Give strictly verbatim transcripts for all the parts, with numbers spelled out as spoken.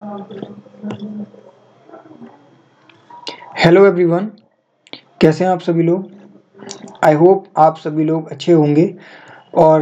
Hello everyone, कैसे हैं आप सभी लोग। आई होप आप सभी लोग अच्छे होंगे। और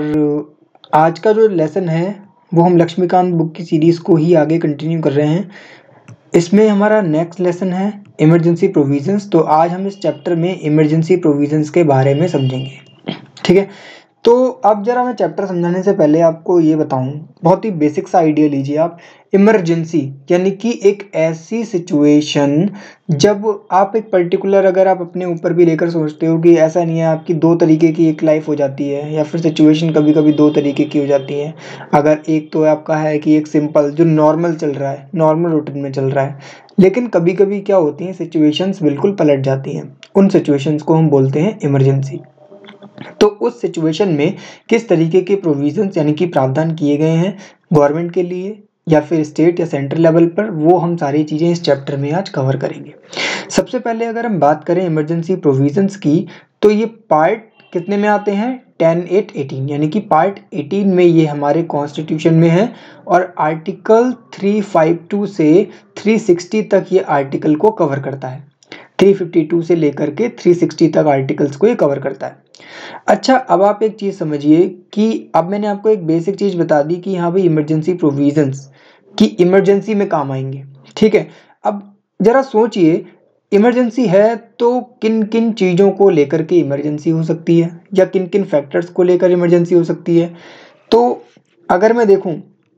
आज का जो लेसन है वो हम लक्ष्मीकांत बुक की सीरीज़ को ही आगे कंटिन्यू कर रहे हैं। इसमें हमारा नेक्स्ट लेसन है इमरजेंसी प्रोविजंस। तो आज हम इस चैप्टर में इमरजेंसी प्रोविजंस के बारे में समझेंगे, ठीक है। तो अब जरा मैं चैप्टर समझाने से पहले आपको ये बताऊं, बहुत ही बेसिक सा आइडिया लीजिए आप। इमरजेंसी यानी कि एक ऐसी सिचुएशन जब आप एक पर्टिकुलर, अगर आप अपने ऊपर भी लेकर सोचते हो कि ऐसा नहीं है, आपकी दो तरीके की एक लाइफ हो जाती है या फिर सिचुएशन कभी कभी दो तरीके की हो जाती है। अगर एक तो आपका है कि एक सिंपल जो नॉर्मल चल रहा है, नॉर्मल रूटीन में चल रहा है, लेकिन कभी कभी क्या होती हैं, सिचुएशंस बिल्कुल पलट जाती हैं। उन सिचुएशंस को हम बोलते हैं इमरजेंसी। तो उस सिचुएशन में किस तरीके के प्रोविजंस यानी कि प्रावधान किए गए हैं गवर्नमेंट के लिए या फिर स्टेट या सेंट्रल लेवल पर, वो हम सारी चीज़ें इस चैप्टर में आज कवर करेंगे। सबसे पहले अगर हम बात करें इमरजेंसी प्रोविजंस की, तो ये पार्ट कितने में आते हैं, टेन एट एटीन, यानी कि पार्ट एटीन में ये हमारे कॉन्स्टिट्यूशन में है। और आर्टिकल थ्री फिफ्टी टू से थ्री सिक्सटी तक ये आर्टिकल को कवर करता है। थ्री फिफ्टी टू से लेकर के थ्री सिक्सटी तक आर्टिकल्स को ये कवर करता है। अच्छा, अब आप एक चीज़ समझिए कि अब मैंने आपको एक बेसिक चीज़ बता दी कि हाँ भाई इमरजेंसी प्रोविजंस की इमरजेंसी में काम आएंगे, ठीक है। अब जरा सोचिए, इमरजेंसी है तो किन किन चीज़ों को लेकर के इमरजेंसी हो सकती है या किन किन फैक्टर्स को लेकर इमरजेंसी हो सकती है। तो अगर मैं देखूं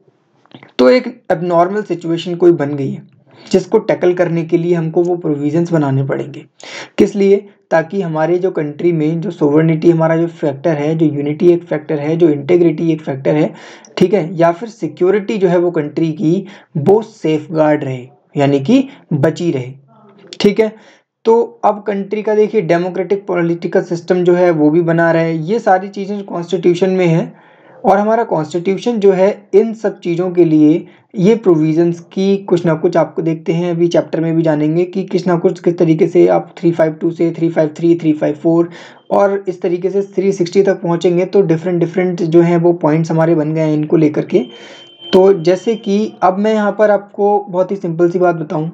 तो एक एबनॉर्मल सिचुएशन कोई बन गई है जिसको टैकल करने के लिए हमको वो प्रोविजंस बनाने पड़ेंगे। किस लिए, ताकि हमारे जो कंट्री में जो सोवर्निटी हमारा जो फैक्टर है, जो यूनिटी एक फैक्टर है, जो इंटेग्रिटी एक फैक्टर है, ठीक है, या फिर सिक्योरिटी जो है वो कंट्री की वो सेफ गार्ड रहे, यानी कि बची रहे, ठीक है। तो अब कंट्री का देखिए डेमोक्रेटिक पॉलिटिकल सिस्टम जो है वो भी बना रहे, ये सारी चीज़ें कॉन्स्टिट्यूशन में है। और हमारा कॉन्स्टिट्यूशन जो है इन सब चीज़ों के लिए ये प्रोविजंस की कुछ ना कुछ आपको देखते हैं, अभी चैप्टर में भी जानेंगे कि किस ना कुछ किस तरीके से आप थ्री फिफ्टी टू से three fifty three, three fifty four और इस तरीके से थ्री सिक्सटी तक पहुंचेंगे। तो डिफरेंट डिफरेंट जो हैं वो पॉइंट्स हमारे बन गए हैं इनको लेकर के। तो जैसे कि अब मैं यहाँ पर आपको बहुत ही सिंपल सी बात बताऊँ,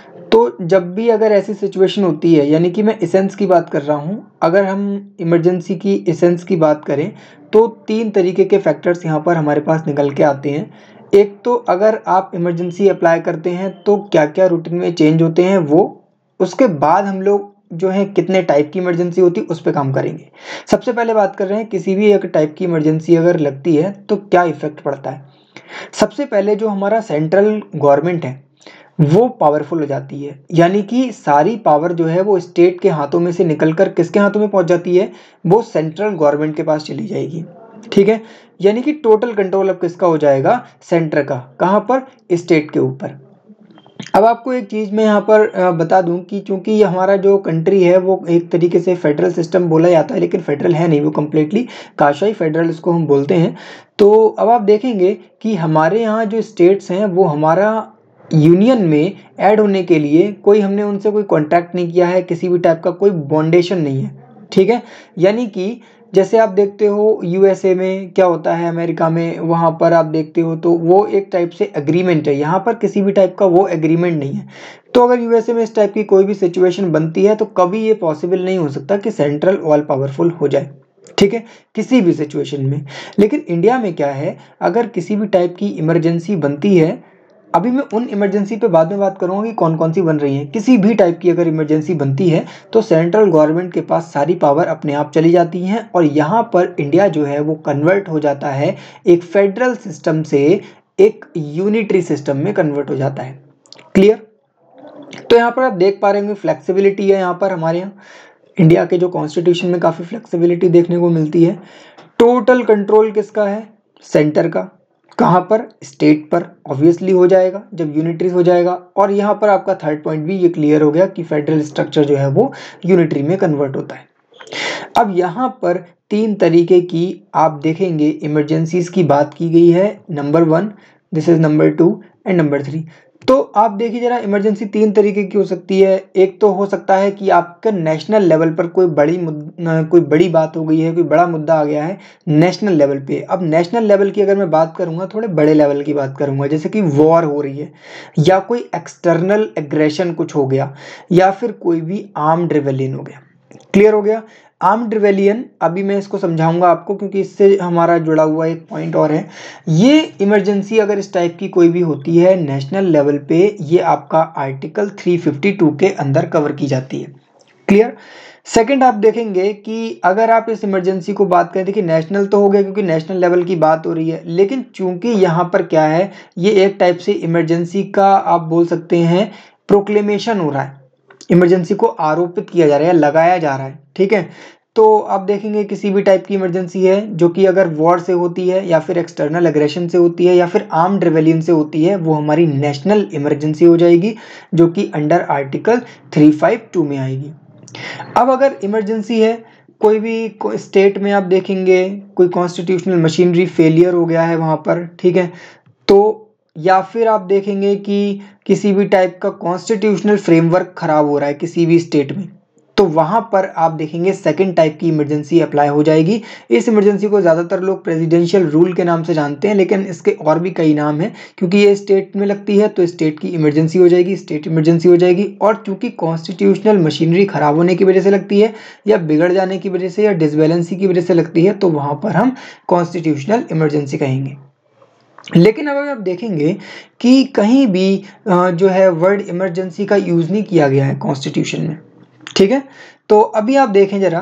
तो जब भी अगर ऐसी सिचुएशन होती है, यानी कि मैं एसेंस की बात कर रहा हूँ, अगर हम इमरजेंसी की एसेंस की बात करें तो तीन तरीके के फैक्टर्स यहाँ पर हमारे पास निकल के आते हैं। एक तो अगर आप इमरजेंसी अप्लाई करते हैं तो क्या क्या रूटीन में चेंज होते हैं वो, उसके बाद हम लोग जो है कितने टाइप की इमरजेंसी होती है उस पर काम करेंगे। सबसे पहले बात कर रहे हैं किसी भी एक टाइप की इमरजेंसी अगर लगती है तो क्या इफेक्ट पड़ता है। सबसे पहले जो हमारा सेंट्रल गवर्नमेंट है वो पावरफुल हो जाती है, यानी कि सारी पावर जो है वो स्टेट के हाथों में से निकलकर किसके हाथों में पहुंच जाती है, वो सेंट्रल गवर्नमेंट के पास चली जाएगी, ठीक है। यानी कि टोटल कंट्रोल अब किसका हो जाएगा, सेंटर का, कहां पर, स्टेट के ऊपर। अब आपको एक चीज़ मैं यहाँ पर बता दूं कि चूंकि ये हमारा जो कंट्री है वो एक तरीके से फेडरल सिस्टम बोला जाता है, लेकिन फेडरल है नहीं, वो कम्प्लीटली काशाई फेडरल इसको हम बोलते हैं। तो अब आप देखेंगे कि हमारे यहाँ जो स्टेट्स हैं वो हमारा यूनियन में ऐड होने के लिए कोई हमने उनसे कोई कॉन्ट्रैक्ट नहीं किया है, किसी भी टाइप का कोई बॉन्डेशन नहीं है, ठीक है। यानी कि जैसे आप देखते हो यूएसए में क्या होता है, अमेरिका में, वहाँ पर आप देखते हो तो वो एक टाइप से एग्रीमेंट है, यहाँ पर किसी भी टाइप का वो एग्रीमेंट नहीं है। तो अगर यूएसए में इस टाइप की कोई भी सिचुएशन बनती है तो कभी ये पॉसिबल नहीं हो सकता कि सेंट्रल ऑल पावरफुल हो जाए, ठीक है, किसी भी सिचुएशन में। लेकिन इंडिया में क्या है, अगर किसी भी टाइप की इमरजेंसी बनती है, अभी मैं उन इमरजेंसी पे बाद में बात करूंगा कि कौन कौन सी बन रही है, किसी भी टाइप की अगर इमरजेंसी बनती है तो सेंट्रल गवर्नमेंट के पास सारी पावर अपने आप चली जाती हैं और यहाँ पर इंडिया जो है वो कन्वर्ट हो जाता है एक फेडरल सिस्टम से एक यूनिटरी सिस्टम में कन्वर्ट हो जाता है। क्लियर। तो यहाँ पर आप देख पा रहे होंगे फ्लेक्सिबिलिटी है, यहाँ पर हमारे यहाँ इंडिया के जो कॉन्स्टिट्यूशन में काफ़ी फ्लेक्सिबिलिटी देखने को मिलती है। टोटल कंट्रोल किसका है, सेंटर का, कहाँ पर, स्टेट पर ऑब्वियसली हो जाएगा जब यूनिटरी हो जाएगा। और यहाँ पर आपका थर्ड पॉइंट भी ये क्लियर हो गया कि फेडरल स्ट्रक्चर जो है वो यूनिटरी में कन्वर्ट होता है। अब यहाँ पर तीन तरीके की आप देखेंगे इमरजेंसीज की बात की गई है, number one, this is number two and number three. तो आप देखिए जरा, इमरजेंसी तीन तरीके की हो सकती है। एक तो हो सकता है कि आपका नेशनल लेवल पर कोई बड़ी मुद्दा, कोई बड़ी बात हो गई है, कोई बड़ा मुद्दा आ गया है नेशनल लेवल पे। अब नेशनल लेवल की अगर मैं बात करूंगा, थोड़े बड़े लेवल की बात करूंगा, जैसे कि वॉर हो रही है, या कोई एक्सटर्नल एग्रेशन कुछ हो गया, या फिर कोई भी आर्म्ड रिवेलियन हो गया। क्लियर हो गया। आर्म्ड रिवेलियन, अभी मैं इसको समझाऊंगा आपको, क्योंकि इससे हमारा जुड़ा हुआ एक पॉइंट और है। ये इमरजेंसी अगर इस टाइप की कोई भी होती है नेशनल लेवल पे, ये आपका आर्टिकल तीन सौ बावन के अंदर कवर की जाती है। क्लियर। सेकंड आप देखेंगे कि अगर आप इस इमरजेंसी को बात करें, देखिए नेशनल तो हो गया क्योंकि नेशनल लेवल की बात हो रही है, लेकिन चूंकि यहाँ पर क्या है, ये एक टाइप से इमरजेंसी का आप बोल सकते हैं प्रोक्लेमेशन हो रहा है, इमरजेंसी को आरोपित किया जा रहा है, लगाया जा रहा है। ठीक है। तो आप देखेंगे किसी भी टाइप की इमरजेंसी है जो कि अगर वॉर से होती है, या फिर एक्सटर्नल एग्रेशन से होती है, या फिर आर्म्ड रिवेलियन से होती है, वो हमारी नेशनल इमरजेंसी हो जाएगी, जो कि अंडर आर्टिकल तीन सौ बावन में आएगी। अब अगर इमरजेंसी है कोई भी स्टेट में, आप देखेंगे कोई कॉन्स्टिट्यूशनल मशीनरी फेलियर हो गया है वहां पर, ठीक है, तो या फिर आप देखेंगे कि किसी भी टाइप का कॉन्स्टिट्यूशनल फ्रेमवर्क खराब हो रहा है किसी भी स्टेट में, तो वहां पर आप देखेंगे सेकंड टाइप की इमरजेंसी अप्लाई हो जाएगी। इस इमरजेंसी को ज़्यादातर लोग प्रेसिडेंशियल रूल के नाम से जानते हैं, लेकिन इसके और भी कई नाम हैं। क्योंकि ये स्टेट में लगती है तो स्टेट की इमरजेंसी हो जाएगी, स्टेट इमरजेंसी हो जाएगी। और चूंकि कॉन्स्टिट्यूशनल मशीनरी खराब होने की वजह से लगती है, या बिगड़ जाने की वजह से, या डिसबैलेंसी की वजह से लगती है, तो वहां पर हम कॉन्स्टिट्यूशनल इमरजेंसी कहेंगे। लेकिन अगर आप देखेंगे कि कहीं भी जो है वर्ड इमरजेंसी का यूज नहीं किया गया है कॉन्स्टिट्यूशन में। ठीक है। तो अभी आप देखें जरा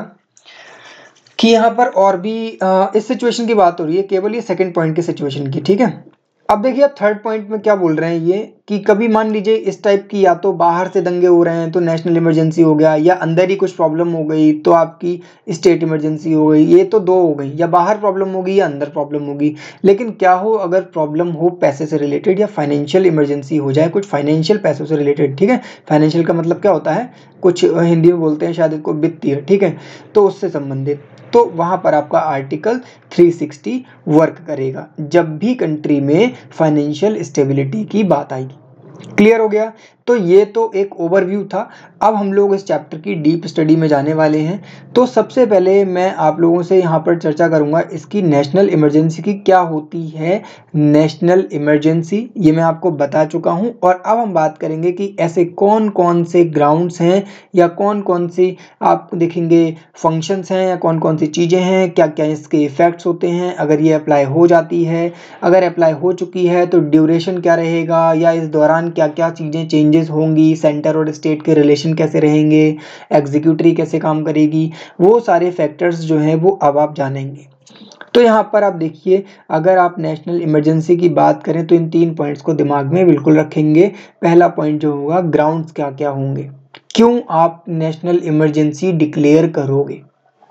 कि यहाँ पर और भी इस सिचुएशन की बात हो रही है, केवल ये सेकंड पॉइंट की सिचुएशन की। ठीक है। अब देखिए आप थर्ड पॉइंट में क्या बोल रहे हैं, ये कि कभी मान लीजिए इस टाइप की, या तो बाहर से दंगे हो रहे हैं तो नेशनल इमरजेंसी हो गया, या अंदर ही कुछ प्रॉब्लम हो गई तो आपकी स्टेट इमरजेंसी हो गई। ये तो दो हो गई, या बाहर प्रॉब्लम होगी या अंदर प्रॉब्लम होगी। लेकिन क्या हो, अगर प्रॉब्लम हो पैसे से रिलेटेड, या फाइनेंशियल इमरजेंसी हो जाए कुछ फाइनेंशियल पैसों से रिलेटेड। ठीक है। फाइनेंशियल का मतलब क्या होता है, कुछ हिंदी में बोलते हैं शायद इसको वित्तीय। ठीक है। तो उससे संबंधित, तो वहां पर आपका आर्टिकल तीन सौ साठ वर्क करेगा जब भी कंट्री में फाइनेंशियल स्टेबिलिटी की बात आएगी। क्लियर हो गया। तो ये तो एक ओवरव्यू था। अब हम लोग इस चैप्टर की डीप स्टडी में जाने वाले हैं। तो सबसे पहले मैं आप लोगों से यहाँ पर चर्चा करूँगा इसकी नेशनल इमरजेंसी की क्या होती है। नेशनल इमरजेंसी ये मैं आपको बता चुका हूँ। और अब हम बात करेंगे कि ऐसे कौन कौन से ग्राउंड्स हैं, या कौन कौन सी आप देखेंगे फंक्शंस हैं, या कौन कौन सी चीज़ें हैं, क्या क्या इसके इफ़ेक्ट्स होते हैं अगर ये अप्लाई हो जाती है, अगर अप्लाई हो चुकी है तो ड्यूरेशन क्या रहेगा, या इस दौरान क्या क्या चीज़ें चेंजेस होंगी, सेंटर और स्टेट के रिलेशन कैसे रहेंगे, एग्जीक्यूटिव कैसे काम करेगी, वो सारे फैक्टर्स जो हैं वो अब आप जानेंगे। तो यहाँ पर आप देखिए, अगर आप नेशनल इमरजेंसी की बात करें तो इन तीन पॉइंट्स को दिमाग में बिल्कुल रखेंगे। पहला पॉइंट जो होगा, ग्राउंड्स क्या क्या होंगे, क्यों आप नेशनल इमरजेंसी डिक्लेयर करोगे।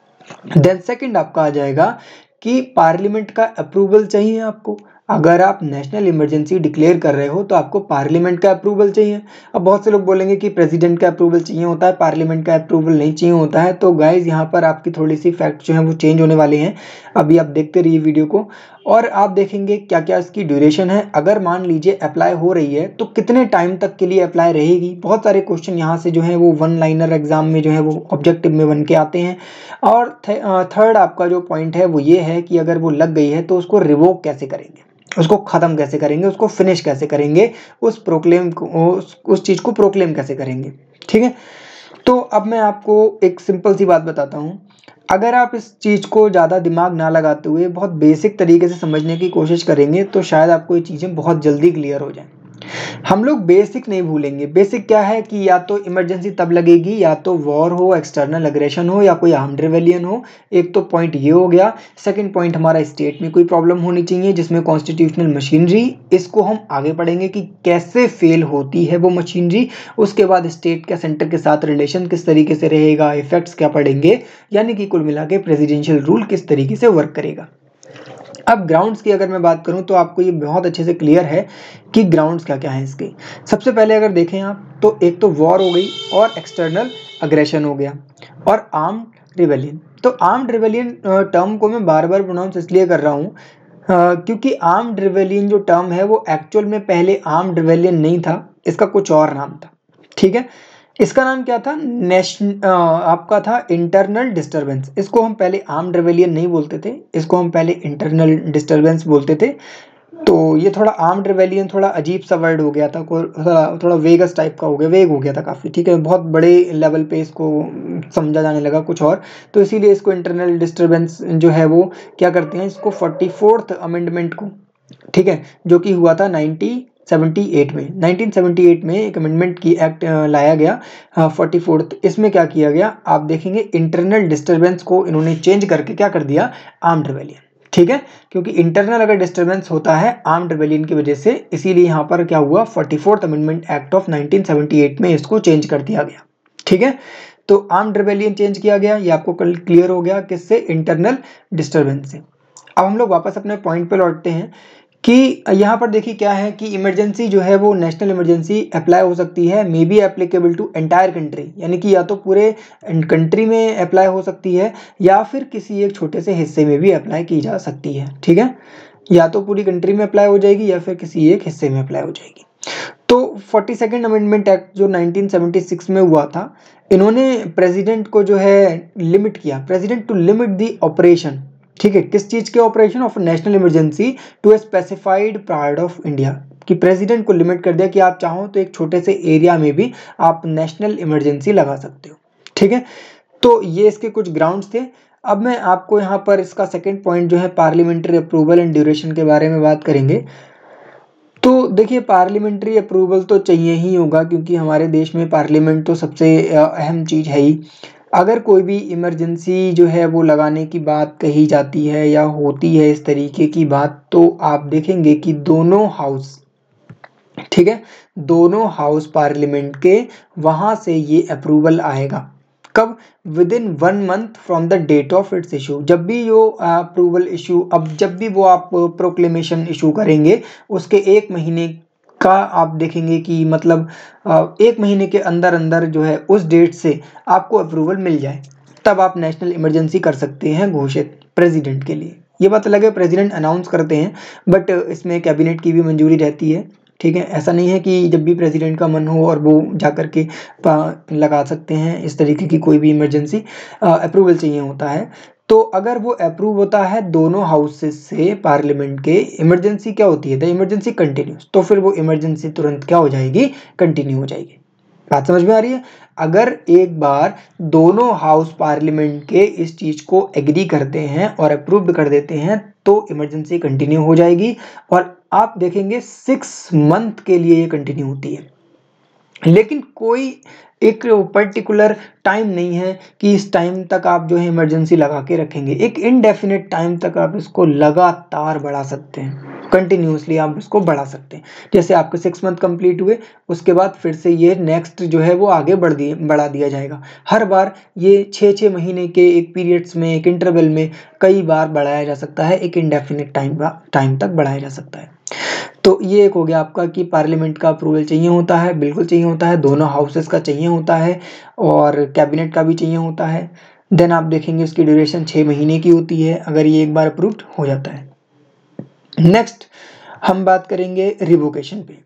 देन सेकंड आपका आ जाएगा कि पार्लियामेंट का अप्रूवल चाहिए आपको। अगर आप नेशनल इमरजेंसी डिक्लेयर कर रहे हो तो आपको पार्लियामेंट का अप्रूवल चाहिए। अब बहुत से लोग बोलेंगे कि प्रेसिडेंट का अप्रूवल चाहिए होता है, पार्लियामेंट का अप्रूवल नहीं चाहिए होता है। तो गाइज यहाँ पर आपकी थोड़ी सी फैक्ट जो है वो चेंज होने वाले हैं। अभी आप देखते रहिए वीडियो को, और आप देखेंगे क्या क्या इसकी ड्यूरेशन है। अगर मान लीजिए अप्लाई हो रही है तो कितने टाइम तक के लिए अप्लाई रहेगी। बहुत सारे क्वेश्चन यहाँ से जो है वो वन लाइनर एग्जाम में जो है वो ऑब्जेक्टिव में बन के आते हैं। और थर्ड आपका जो पॉइंट है वो ये है कि अगर वो लग गई है तो उसको रिवोक कैसे करेंगे, उसको ख़त्म कैसे करेंगे, उसको फिनिश कैसे करेंगे, उस प्रोक्लेम को उस, उस चीज़ को प्रोक्लेम कैसे करेंगे। ठीक है। तो अब मैं आपको एक सिंपल सी बात बताता हूँ। अगर आप इस चीज़ को ज़्यादा दिमाग ना लगाते हुए बहुत बेसिक तरीके से समझने की कोशिश करेंगे तो शायद आपको ये चीज़ें बहुत जल्दी क्लियर हो जाएं। हम लोग बेसिक नहीं भूलेंगे। बेसिक क्या है कि या तो इमरजेंसी तब लगेगी या तो वॉर हो, एक्सटर्नल एग्रेशन हो, या कोई आर्म्ड रिवेलियन हो। एक तो पॉइंट ये हो गया। सेकंड पॉइंट हमारा स्टेट में कोई प्रॉब्लम होनी चाहिए जिसमें कॉन्स्टिट्यूशनल मशीनरी, इसको हम आगे पढ़ेंगे कि कैसे फेल होती है वो मशीनरी। उसके बाद स्टेट का सेंटर के साथ रिलेशन किस तरीके से रहेगा, इफेक्ट्स क्या पड़ेंगे, यानी कि कुल मिला के प्रेसिडेंशियल रूल किस तरीके से वर्क करेगा। अब ग्राउंड्स की अगर मैं बात करूं तो आपको ये बहुत अच्छे से क्लियर है कि ग्राउंड्स क्या क्या हैं इसके। सबसे पहले अगर देखें आप तो एक तो वॉर हो गई, और एक्सटर्नल अग्रेशन हो गया, और आर्म्ड रिवेलियन। तो आर्म्ड रिवेलियन टर्म को मैं बार बार प्रोनाउंस इसलिए कर रहा हूँ क्योंकि आर्म्ड रिवेलियन जो टर्म है वो एक्चुअल में पहले आर्म्ड रिवेलियन नहीं था, इसका कुछ और नाम था। ठीक है, इसका नाम क्या था, नेशन आपका था इंटरनल डिस्टरबेंस। इसको हम पहले आर्म्ड रिवेलियन नहीं बोलते थे, इसको हम पहले इंटरनल डिस्टरबेंस बोलते थे। तो ये थोड़ा आर्म्ड रिवेलियन थोड़ा अजीब सा वर्ड हो गया था, थोड़ा थोड़ा वेगस टाइप का हो गया, वेग हो गया था काफ़ी। ठीक है, बहुत बड़े लेवल पे इसको समझा जाने लगा कुछ और, तो इसीलिए इसको इंटरनल डिस्टरबेंस जो है वो क्या करते हैं, इसको फोर्टी फोर्थ अमेंडमेंट को, ठीक है, जो कि हुआ था नाइनटीन सेवेंटी एट में नाइनटीन सेवेंटी एट में एक अमेंडमेंट की एक्ट लाया गया फोर्टी फोर्थ। इसमें क्या किया गया, आप देखेंगे इंटरनल डिस्टरबेंस को इन्होंने चेंज करके क्या कर दिया, आर्म्ड रिवेलियन। ठीक है, क्योंकि इंटरनल अगर डिस्टरबेंस होता है आर्म्ड रिवेलियन की वजह से, इसीलिए यहाँ पर क्या हुआ, forty fourth amendment act of nineteen seventy eight में इसको चेंज कर दिया गया। ठीक है, तो आर्म्ड रिवेलियन चेंज किया गया, ये आपको कल क्लियर हो गया, किससे, इंटरनल डिस्टरबेंस से। अब हम लोग वापस अपने पॉइंट पे लौटते हैं कि यहाँ पर देखिए क्या है कि इमरजेंसी जो है वो नेशनल इमरजेंसी अप्लाई हो सकती है, may be applicable to entire country, यानी कि या तो पूरे कंट्री में अप्लाई हो सकती है या फिर किसी एक छोटे से हिस्से में भी अप्लाई की जा सकती है। ठीक है, या तो पूरी कंट्री में अप्लाई हो जाएगी या फिर किसी एक हिस्से में अप्लाई हो जाएगी। तो फोर्टी सेकेंड अमेंडमेंट एक्ट जो नाइनटीन सेवेंटी सिक्स में हुआ था, इन्होंने प्रेसिडेंट को जो है लिमिट किया, president to limit the operation, ठीक है, किस चीज के operation of national emergency to a specified part of India, कि प्रेसिडेंट को लिमिट कर दिया कि आप चाहो तो एक छोटे से एरिया में भी आप नेशनल इमरजेंसी लगा सकते हो। ठीक है, तो ये इसके कुछ ग्राउंड्स थे। अब मैं आपको यहाँ पर इसका सेकंड पॉइंट जो है पार्लियामेंट्री अप्रूवल एंड ड्यूरेशन के बारे में बात करेंगे। तो देखिए पार्लियामेंट्री अप्रूवल तो चाहिए ही होगा, क्योंकि हमारे देश में पार्लियामेंट तो सबसे अहम चीज़ है ही। अगर कोई भी इमरजेंसी जो है वो लगाने की बात कही जाती है या होती है इस तरीके की बात, तो आप देखेंगे कि दोनों हाउस, ठीक है, दोनों हाउस पार्लियामेंट के वहाँ से ये अप्रूवल आएगा। कब, within one month from the date of its issue. जब भी यो अप्रूवल इशू, अब जब भी वो आप प्रोक्लेमेशन इशू करेंगे उसके एक महीने का आप देखेंगे कि मतलब एक महीने के अंदर अंदर जो है उस डेट से आपको अप्रूवल मिल जाए, तब आप नेशनल इमरजेंसी कर सकते हैं घोषित प्रेसिडेंट के लिए। ये बात अलग है, प्रेसिडेंट अनाउंस करते हैं, बट इसमें कैबिनेट की भी मंजूरी रहती है। ठीक है, ऐसा नहीं है कि जब भी प्रेसिडेंट का मन हो और वो जा कर के लगा सकते हैं, इस तरीके की कोई भी इमरजेंसी अप्रूवल चाहिए होता है। तो अगर वो अप्रूव होता है दोनों हाउसेस से पार्लियामेंट के, इमरजेंसी क्या होती है, द इमरजेंसी कंटिन्यूस, तो फिर वो इमरजेंसी तुरंत क्या हो जाएगी, कंटिन्यू हो जाएगी। बात समझ में आ रही है। अगर एक बार दोनों हाउस पार्लियामेंट के इस चीज को एग्री करते हैं और अप्रूव कर देते हैं तो इमरजेंसी कंटिन्यू हो जाएगी, और आप देखेंगे सिक्स मंथ के लिए ये कंटिन्यू होती है। लेकिन कोई एक पर्टिकुलर टाइम नहीं है कि इस टाइम तक आप जो है इमरजेंसी लगा के रखेंगे, एक इनडेफिनेट टाइम तक आप इसको लगातार बढ़ा सकते हैं, कंटिन्यूसली आप इसको बढ़ा सकते हैं। जैसे आपके सिक्स मंथ कंप्लीट हुए, उसके बाद फिर से ये नेक्स्ट जो है वो आगे बढ़ दिए बढ़ा दिया जाएगा। हर बार ये छः छः महीने के एक पीरियड्स में, एक इंटरवल में कई बार बढ़ाया जा सकता है, एक इनडेफिनेट टाइम टाइम तक बढ़ाया जा सकता है। तो ये एक हो गया आपका कि पार्लियामेंट का अप्रूवल चाहिए होता है, बिल्कुल चाहिए होता है, दोनों हाउसेस का चाहिए होता है और कैबिनेट का भी चाहिए होता है। देन आप देखेंगे उसकी ड्यूरेशन छः महीने की होती है अगर ये एक बार अप्रूव्ड हो जाता है। नेक्स्ट हम बात करेंगे रिवोकेशन पे।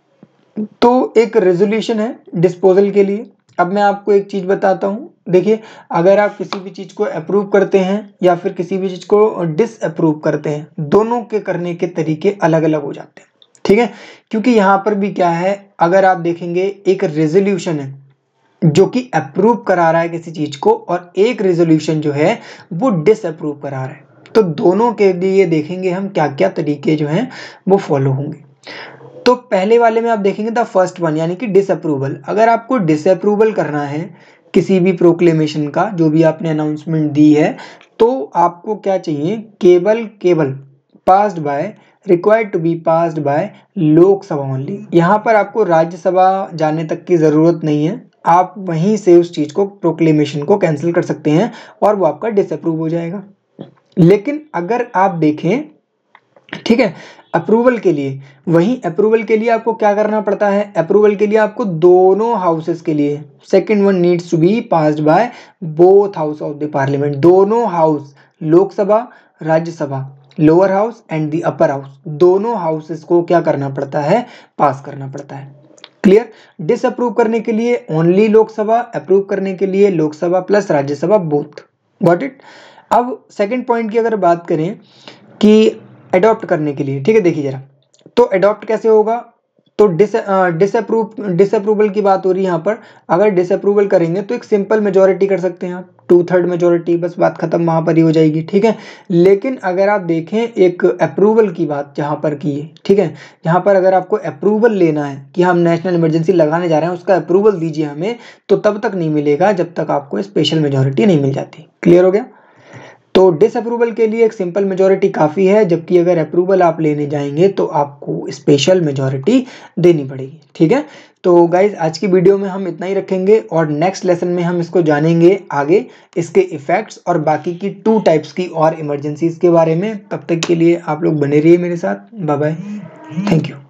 तो एक रेजोल्यूशन है डिस्पोजल के लिए। अब मैं आपको एक चीज़ बताता हूँ, देखिए अगर आप किसी भी चीज़ को अप्रूव करते हैं या फिर किसी भी चीज़ को डिसअप्रूव करते हैं, दोनों के करने के तरीके अलग अलग हो जाते हैं। ठीक है, क्योंकि यहाँ पर भी क्या है, अगर आप देखेंगे एक रेजोल्यूशन है जो कि अप्रूव करा रहा है किसी चीज़ को, और एक रेजोल्यूशन जो है वो डिसअप्रूव करा रहा है, तो दोनों के लिए देखेंगे हम क्या क्या तरीके जो हैं वो फॉलो होंगे। तो पहले वाले में आप देखेंगे द फर्स्ट वन, यानी कि डिसअप्रूवल। अगर आपको डिसअप्रूवल करना है किसी भी प्रोक्लेमेशन का, जो भी आपने अनाउंसमेंट दी है, तो आपको क्या चाहिए, केवल केवल passed by, required to be passed by Lok Sabha only. यहाँ पर आपको राज्यसभा जाने तक की ज़रूरत नहीं है, आप वहीं से उस चीज़ को, प्रोक्लेमेशन को कैंसिल कर सकते हैं और वो आपका डिसअप्रूव हो जाएगा। लेकिन अगर आप देखें, ठीक है, अप्रूवल के लिए, वहीं अप्रूवल के लिए आपको क्या करना पड़ता है, अप्रूवल के लिए आपको दोनों हाउसेस के लिए, second one needs to be passed by both house of the parliament, दोनों house, Lok Sabha Rajya Sabha, lower house and the upper house, दोनों हाउसेस को क्या करना पड़ता है, पास करना पड़ता है। क्लियर। डिसअप्रूव करने के लिए ओनली लोकसभा, अप्रूव करने के लिए Lok Sabha plus Rajya Sabha both. Got it. अब सेकंड पॉइंट की अगर बात करें कि अडॉप्ट करने के लिए, ठीक है, देखिए जरा, तो अडॉप्ट कैसे होगा, तो डिस डिसअप्रूव डिसअप्रूवल की बात हो रही है यहाँ पर। अगर डिसअप्रूवल करेंगे तो एक सिंपल मेजोरिटी कर सकते हैं आप, टू थर्ड मेजोरिटी, बस बात खत्म वहां पर ही हो जाएगी, ठीक है। लेकिन अगर आप देखें एक अप्रूवल की बात जहां पर की है, ठीक है, जहां पर अगर आपको अप्रूवल लेना है कि हम नेशनल इमरजेंसी लगाने जा रहे हैं, उसका अप्रूवल दीजिए हमें, तो तब तक नहीं मिलेगा जब तक आपको स्पेशल मेजोरिटी नहीं मिल जाती। क्लियर हो गया। तो डिसअप्रूवल के लिए एक सिंपल मेजोरिटी काफ़ी है, जबकि अगर अप्रूवल आप लेने जाएंगे तो आपको स्पेशल मेजोरिटी देनी पड़ेगी, ठीक है। तो गाइज आज की वीडियो में हम इतना ही रखेंगे और नेक्स्ट लेसन में हम इसको जानेंगे आगे, इसके इफेक्ट्स और बाकी की टू टाइप्स की और इमरजेंसीज के बारे में। तब तक के लिए आप लोग बने रहिए मेरे साथ। Bye bye, thank you.